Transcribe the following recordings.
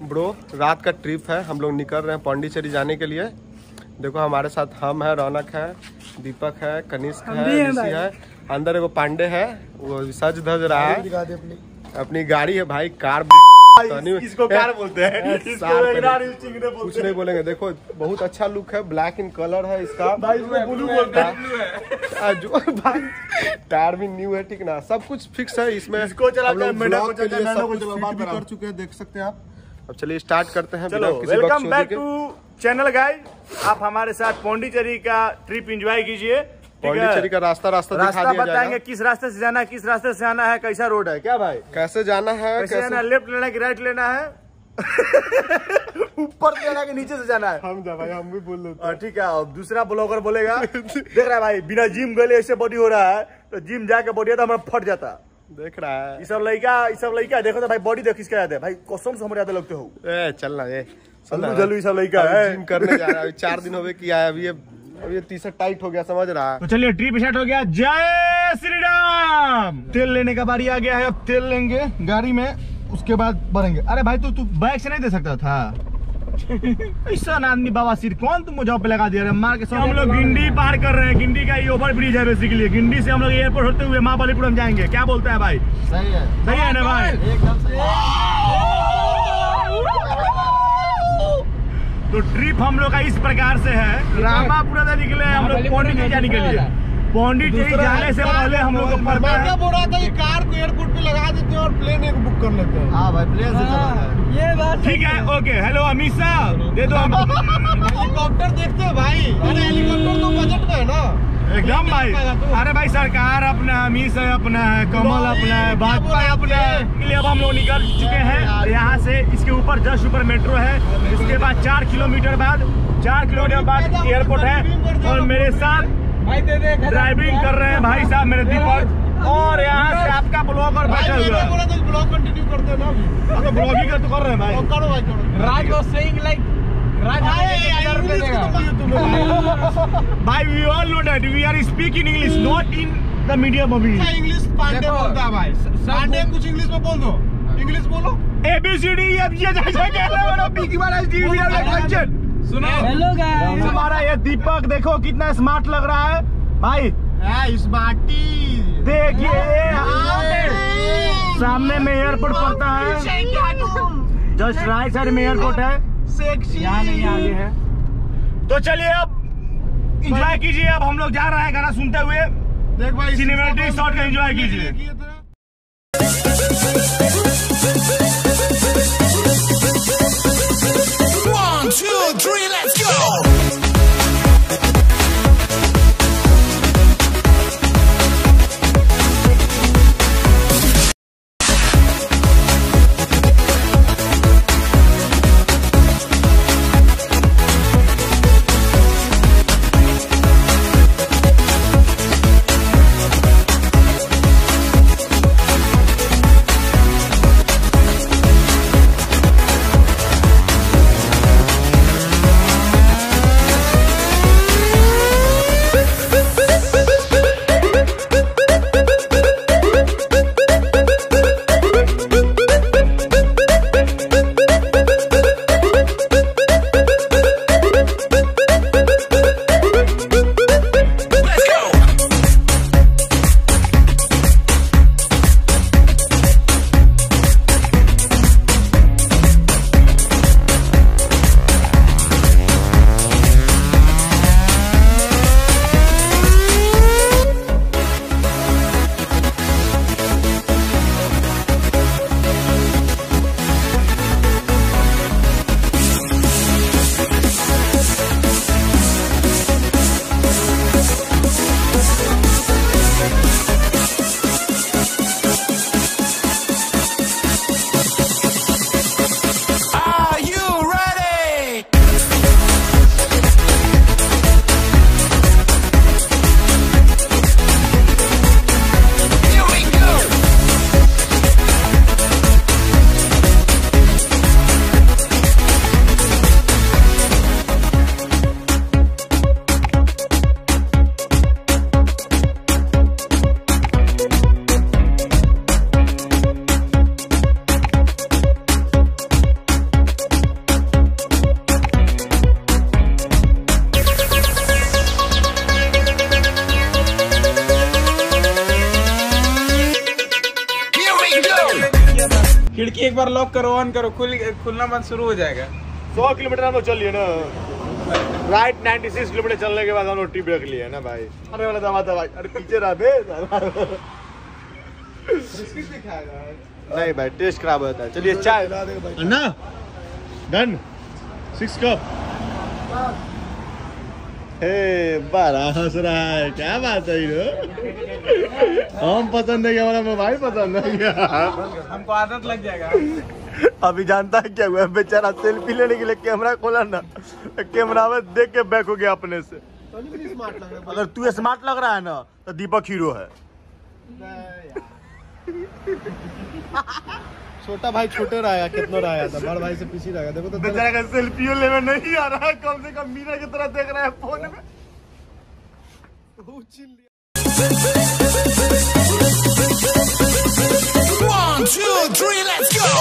Bro रात का trip है, हम लोग निकल रहे हैं पौंडीचेरी जाने के लिए। देखो हमारे साथ हम है, रौनक है, दीपक है, कनिष्क है, ऋषि है, अंदर एगो पांडे है, वो सज धज रहा है। अपनी गाड़ी है भाई, कार इसको कार बोलते हैं, कुछ नहीं बोलेंगे। देखो बहुत अच्छा लुक है, ब्लैक इन कलर है इसका भाई, ब्लू बोलते हैं जो भाई टायर भी न्यू है, ठीक ना, सब कुछ फिक्स है इसमें। इसको चला हम लोग ब्लॉग के लिए सब कुछ फिट भी कर चुके हैं, देख सकते हैं आप। अब चलिए स्टार्ट करते हैं। चलो welcome back to channel guys. आप हमारे साथ पौंडीचेरी का ट्रिप एंजॉय कीजिए। पौंडीचेरी का रास्ता दिखा दिया बताएंगे, किस रास्ते से जाना है, किस रास्ते से आना है, कैसा रोड है, क्या भाई कैसे जाना है, कैसे जाना है, लेफ्ट लेना है कि राइट लेना है, ऊपर से जाना है कि नीचे से जाना है। हम जा भाई, हम भी बोल रहे ठीक है। अब दूसरा ब्लॉगर बोलेगा देख रहा है भाई, बिना जिम गए ऐसे बॉडी हो रहा है, तो जिम जाके बॉडी तो हमारा फट जाता। देख रहा है ये सब लड़का देखो तो भाई बॉडी देख किसका याद है भाई, कसम से हमारे याद लगते हो। चलना ये जल्दी सब लड़का है, जिम करने जा रहा है। 4 दिन हो गए किया है, अब ये टी-शर्ट टाइट हो गया, समझ रहा है। तो चलिए ट्रिप स्टार्ट हो गया। जय श्री राम। तेल लेने का बारी आ गया है, अब तेल लेंगे गाड़ी में, उसके बाद बढ़ेंगे। अरे भाई तू बैग से नहीं दे सकता था ऐसा आदमी बाबा सिर कौन तुमको जॉब पे लगा दिया रे मार के। हम लोग गिंडी पार कर रहे हैं, गिंडी का ये ओवर ब्रिज है बेसिकली। गिंडी से हम लोग एयरपोर्ट होते हुए महाबलीपुरम जाएंगे। क्या बोलता है भाई? सही है ना भाई, एकदम सही। तो ट्रिप हम लोग का इस प्रकार से है, रामापुरा से निकले हम लोग पौंडीचेरी जाने के लिए। पौंडीचेरी जाने से पहले हम लोग को पड़ता है, बोल रहा था कि कार को एयरपोर्ट पे लगा देते हैं और प्लेन एक बुक कर लेते हैं। हाँ भाई, प्लेन से चला है, ये बात ठीक है। ओके, हेलो अमित शाह दे दो। हेलीकॉप्टर देखते हैं भाई, अरे हेलीकॉप्टर तो बजट में है ना एकदम भाई। अरे भाई सरकार अपना, अमित शाह अपना है, कमल अपना है, भाजपा अपना है। अब हम लोग निकल चुके हैं यहाँ से। इसके ऊपर जस्ट ऊपर मेट्रो है, इसके बाद 4 किलोमीटर बाद एयरपोर्ट है। और मेरे साथ ड्राइविंग कर रहे हैं भाई साहब मेरे दीपक, और यहाँ से आपका ब्लॉगर बैठा हुआ है। ब्लॉग कंटिन्यू करते हैं ना, तो ब्लॉग ही कर तो कर रहे हैं भाई। करो भाई, करो। राज वाज सेइंग लाइक भाई, we all know that we are speaking English, not in the medium अभी। इंग्लिश पांडे बोलता है भाई, पांडे कुछ इंग्लिश में बोल दो, इंग्लिश बोलो। ABCD अब ये जैसे कह रहे हो पी की बार सुनो। हेलो गाइस, हमारा ये दीपक देखो कितना स्मार्ट लग रहा है भाई। स्मार्टी देखिए सामने में एयरपोर्ट पड़ता है, जस्ट राइट साइड में एयरपोर्ट है, यहाँ नहीं आगे है। तो चलिए अब एंजॉय कीजिए। अब हम लोग जा रहे हैं गाना सुनते हुए, देख भाई सिनेमैटिक शॉट का एंजॉय कीजिए। One, two, three, let's go! Lock करो, ऑन करो, खुलना बंद शुरू हो जाएगा। 100 किलोमीटर हम लोग चलिए ना, राइट 96 किलोमीटर चलने के बाद हम लोग टी ब्रेक लिए ना भाई। अरे वाला दवा था भाई, अरे पीछे रहा बे। नहीं भाई टेस्ट खराब होता है। चलिए चाय अन्ना डन 6 कप। हे बड़ा हंस रहा है, क्या बात है ये? हम पसंद नहीं, हमारा मोबाइल पसंद नहीं यार, हमको आदत लग जाएगा। अभी जानता है क्या हुआ, बेचारा सेल्फी लेने के लिए कैमरा खोला ना, कैमरा में देख के बैक हो गया अपने से। अगर तू स्मार्ट लग रहा है ना तो दीपक हीरो है। छोटा भाई छोटे रहा कितना रहा था, बड़ भाई से पीछे रहा। देखो तो बेचारा का सेल्फी लेने नहीं आ रहा है, कम से कम मीरा की तरह देख रहा है फोन में। 1, 2, 3, let's go!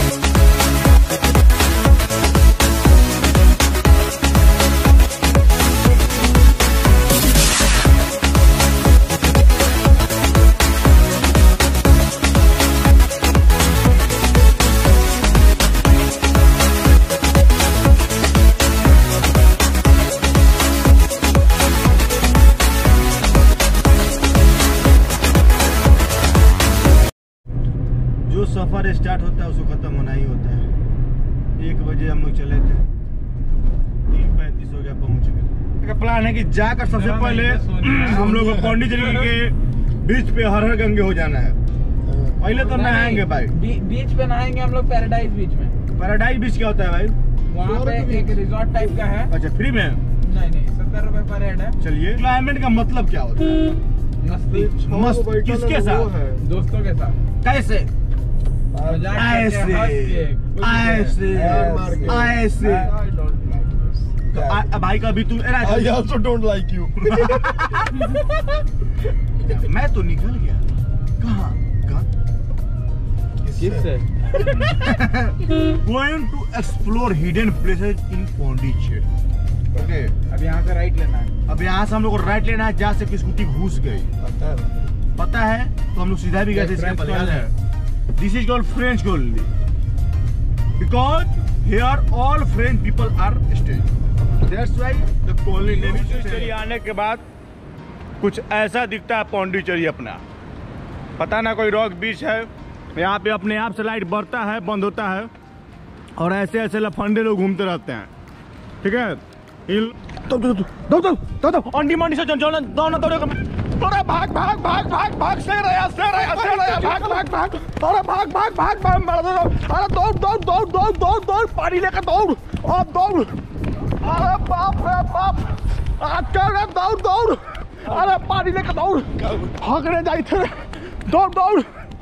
सफर स्टार्ट होता है उसको खत्म होना ही होता है। 1 बजे हम लोग चले थे, 3:35 हो गया पहुंच गए। प्लान है कि जाकर सबसे पहले हम लोग पौंडीचेरी के बीच पे हर हर गंगे हो जाना है। पहले तो नहाएंगे भाई, बीच पे नहाएंगे हम लोग, पैराडाइज बीच में। पैराडाइज बीच क्या होता है भाई? वहाँ पे एक रिजॉर्ट टाइप का है। अच्छा फ्री में? नहीं 70 रुपए पर हेड है। चलिए, क्लाइमेट का मतलब क्या होता है? मस्ती। मस्त किसके साथ? दोस्तों के साथ। कैसे? ऐसे भाई का भी तू I also don't like you। मैं तो निकल गया। कहाँ? किससे? Going to explore hidden places in Pondicherry। Okay। अब यहाँ से राइट लेना है। अब यहाँ से हम लोग को राइट लेना है, जहाँ से की स्कूटी घुस गई। पता है तो हम लोग सीधा भी गए थे। इसका याद है? This is called French only, because here all French people are staying. That's why the colony name is Pondicherry। आने के बाद कुछ ऐसा दिखता है पौंडीचेरी अपना, पता ना कोई रॉक बीच है। यहाँ पे अपने आप से लाइट बढ़ता है, बंद होता है, और ऐसे ऐसे लफंडे लोग घूमते रहते हैं। ठीक है, अंडी मंडी से अरे भाग भाग भाग भाग भाग से रहा भाग भाग भाग, अरे भाग भाग भाग भाग, अरे दौड़ दौड़ दौड़ दौड़ दौड़ दौड़, पानी लेकर दौड़, अब दौड़, अरे बाप रे बाप, आज दौड़ दौड़, अरे पानी लेकर दौड़, भागने जाए थे, दौड़ दौड़।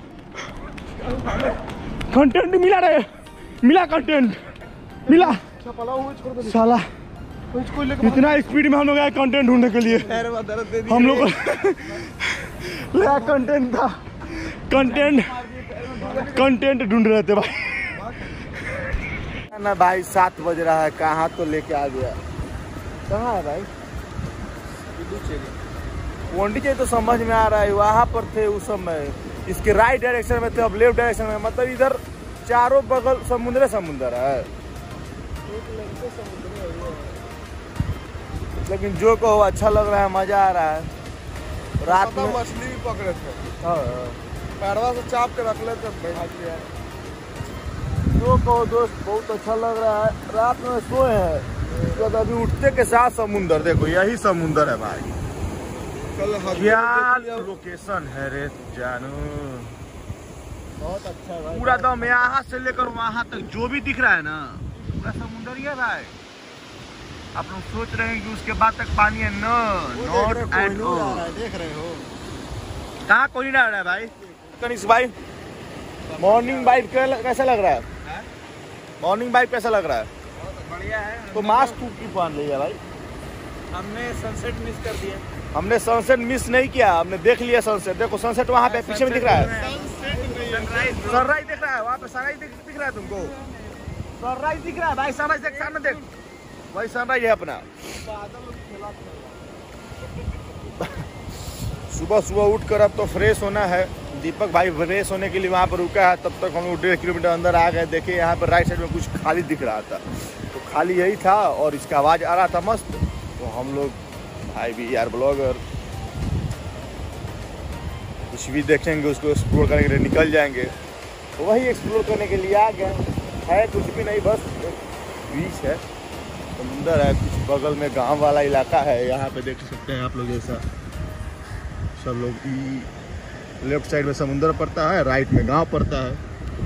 कंटेंट मिला रे, मिला कंटेंट मिला साला। इतना स्पीड में हम लोग आए कंटेंट ढूंढने के लिए। हम लोग नया कंटेंट था, कंटेंट ढूंढ रहे थे भाई। ना भाई 7 बज रहा है, कहाँ तो लेके आ गया। कहाँ है भाई? पौंडीचेरी तो समझ में आ रहा है, वहाँ पर थे उस समय, इसके राइट डायरेक्शन में थे, अब लेफ्ट डायरेक्शन में। मतलब इधर चारों बगल समुद्र है। लेकिन जो कहो अच्छा लग रहा है, मजा आ रहा है। रात में मछली भी पकड़े थे, पैरवा से चाप के रख लेते। जो कहो दोस्त, बहुत अच्छा लग रहा है। रात में सोए हैं तो अभी उठते के साथ समुंदर, देखो यही समुंदर है भाई। क्या लोकेशन है रे जानू, बहुत अच्छा है भाई। पूरा दम यहाँ से लेकर वहाँ तक जो भी दिख रहा है ना, पूरा समुंदर ही है भाई। आप लोग सोच रहे हैं कि उसके बाद तक पानी है? Not at all. देख रहे हो कहाँ कोई नहीं आ रहा है भाई। कनिष्क भाई, मॉर्निंग बाइक कैसा लग रहा है? मॉर्निंग बाइक कैसा लग रहा है? बढ़िया है। तो मास्क तू क्यों पहन लिया भाई? हमने सनसेट मिस कर दिया। हमने सनसेट मिस नहीं किया, हमने देख लिया सनसेट। देखो सनसेट वहाँ पे पीछे में दिख रहा है, सनराइज दिख रहा है, वहाँ पे सनराइज दिख रहा है तुमको, सनराइज दिख रहा है भाई। सनराइज देख, सामने देख, वही सनराइज है अपना। सुबह सुबह उठ कर अब तो फ्रेश होना है। दीपक भाई फ्रेश होने के लिए वहाँ पर रुका है, तब तक हम लोग 1.5 किलोमीटर अंदर आ गए। देखिए यहाँ पर राइट साइड में कुछ खाली दिख रहा था, तो खाली यही था और इसका आवाज़ आ रहा था मस्त। तो हम लोग भाई भी यार ब्लॉगर कुछ भी देखेंगे उसको एक्सप्लोर करने के लिए निकल जाएंगे, तो वही एक्सप्लोर करने के लिए आ गए। है कुछ भी नहीं, बस बीच है, समुंदर है, कुछ बगल में गांव वाला इलाका है। यहाँ पे देख सकते हैं आप लोग, ऐसा सब लोग लेफ्ट साइड में समुंदर पड़ता है, राइट में गांव पड़ता है।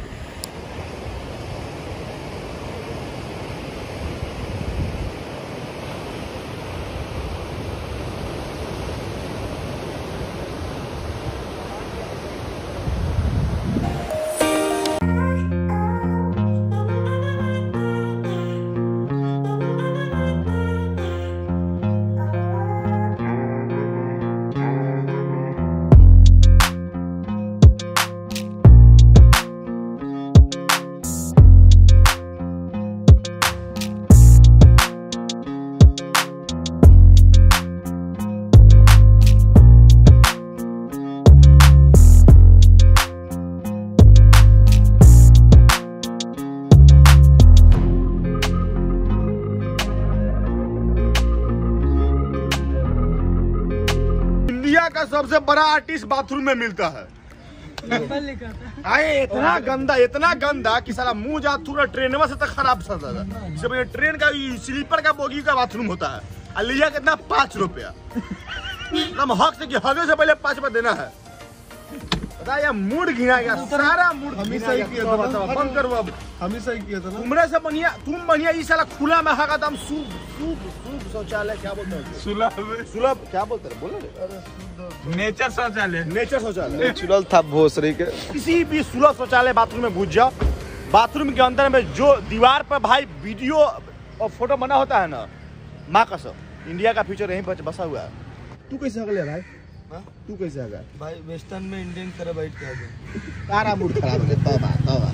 का सबसे बड़ा आर्टिस्ट बाथरूम में मिलता है। अरे इतना गंदा कि साला मुंह जा थोड़ा ट्रेन में से तक खराब सा था। ट्रेन का स्लीपर का बोगी का बाथरूम होता है, और लिया कितना 5 रुपया। हम हक से कि हगे से पहले 5 रुपया देना है। पता है मूड घिना गया, सारा मूड हम ही सही किया था। बंद करो अब, हम ही सही किया था। तुमरे से बढ़िया तुम बढ़िया इस साला खुला में हगा दम सूप शौचालय क्या बोलते हैं, सुलभ क्या बोलते हैं, बोलो नेचर शौचालय, नेचर शौचालय, नेचुरल था भोसरी के। किसी भी सुलभ शौचालय बाथरूम में घुस जाओ, बाथरूम के अंदर में जो दीवार पर भाई वीडियो और फोटो बना होता है ना, माँ कसम इंडिया का फ्यूचर यहीं पर बसा हुआ है। तू कैसे अगले भाई, तू कैसे आ गया भाई? वेस्टर्न में इंडियन तरह बैठ के आ गए। तारा मूड खराब है। तौबा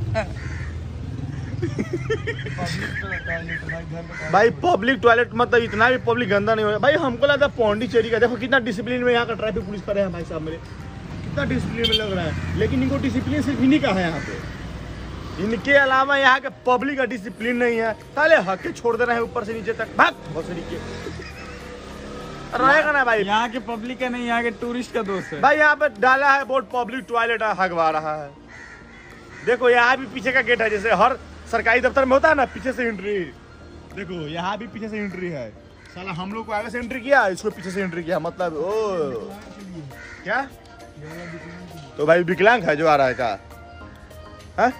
भाई पब्लिक टॉयलेट मतलब इतना भी पब्लिक गंदा नहीं हो भाई। हमको लगता है पौंडीचेरी का देखो कितना डिसिप्लिन में यहाँ का ट्रैफिक पुलिस करे हैं भाई साहब मेरे, कितना डिसिप्लिन में लग रहा है। लेकिन इनको डिसिप्लिन सिर्फ इन्हीं का है यहाँ पे, इनके अलावा यहाँ के पब्लिक का डिसिप्लिन नहीं है। ताले हक छोड़ देना है ऊपर से नीचे तक, भाग भोसड़ी के रहेगा ना भाई। यहाँ के पब्लिक का नहीं, यहाँ के टूरिस्ट का दोस्त है भाई। यहाँ पे डाला है बोर्ड पब्लिक टॉयलेट हगवा रहा है। देखो यहाँ भी पीछे का गेट है, जैसे हर सरकारी दफ्तर में होता है ना पीछे से एंट्री। देखो यहाँ भी पीछे से एंट्री है। साला हम लोग को आगे से एंट्री किया, इसको पीछे से एंट्री किया, मतलब ओ क्या तो भाई विकलांग है जो आ रहा है क्या है?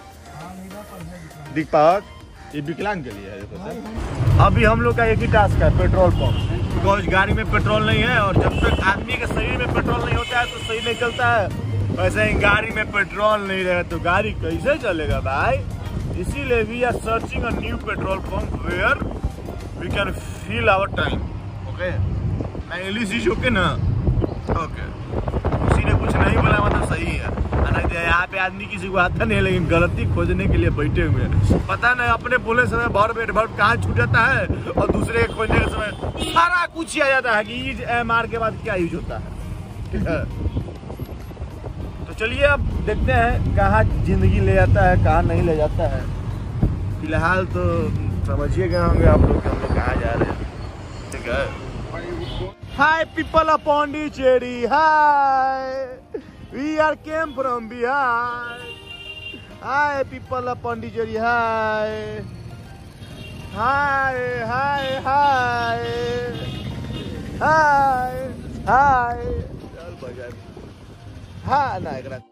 दीपक ये विकलांग के लिए है। अभी हम लोग का एक ही टास्क है, पेट्रोल पंप। बिकॉज गाड़ी में पेट्रोल नहीं है, और जब तक आदमी के शरीर में पेट्रोल नहीं होता है तो सही नहीं चलता है। वैसे ही गाड़ी में पेट्रोल नहीं रहेगा तो गाड़ी कैसे चलेगा भाई। इसीलिए we are searching a new petrol pump where we can feel our time. Okay मैं इंग्लिश इज ओके ना, ओके किसी ने कुछ नहीं बोला मतलब सही है। यहाँ पे आदमी किसी को आता नहीं है, लेकिन गलती खोजने के लिए बैठे हुए हैं। पता नहीं अपने बोले समय वर्ब कहाँ छूट जाता है और दूसरे के खोजने के समय सारा कुछ ही आ जाता है कि ईज एम के बाद क्या यूज होता है। ठीक है तो चलिए अब देखते हैं कहाँ जिंदगी ले जाता है, कहाँ नहीं ले जाता है। फिलहाल तो समझिए गए होंगे आप लोग हम लोग कहाँ जा रहे हैं। ठीक है hi people of Pondicherry, hi we are came from Bihar. Hi people of Pondicherry, hi hi hi hi hi hi. चल बजा हाँ ना एक रात